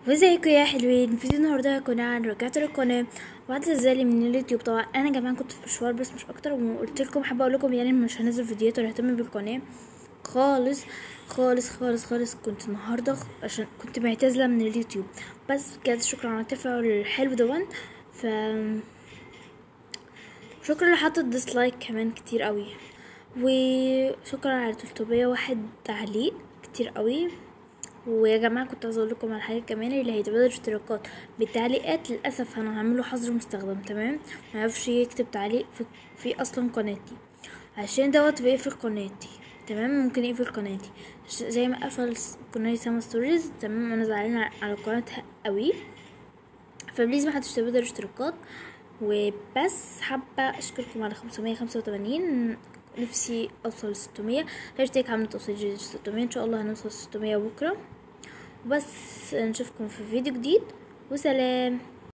وازيكم يا حلوين؟ فيديو النهارده هيكون عن رجعت القناه وعدت ازاي من اليوتيوب. طبعا انا يا جماعه كنت في مشوار بس مش اكتر، وقلت لكم حابه اقول لكم يعني مش هنزل فيديوهات ولا اهتم بالقناه خالص خالص خالص خالص. كنت النهارده عشان كنت معتزله من اليوتيوب، بس بجد شكرا على التفاعل الحلو دون. ف شكرا اللي حط ديسلايك كمان كتير قوي، وشكرا على 301 تعليق كتير قوي. ويا جماعه كنت عايزه اقول لكم على حاجه كمان، اللي هيتبادل اشتراكات بالتعليقات للاسف انا هعمله حظر مستخدم، تمام؟ ما يعرفش يكتب تعليق في اصلا قناتي، عشان دوت بيقفل قناتي. تمام، ممكن يقفل قناتي زي ما قفل قناتي سما ستوريز. تمام، انا زعلانه على قناتها قوي، فبليز ما حدش تبادل اشتراكات. وبس حابه اشكركم على 585، نفسي اوصل 600. هاشتاج عامله توصيل 600، ان شاء الله هنوصل 600 بكره. بس نشوفكم في فيديو جديد، وسلام.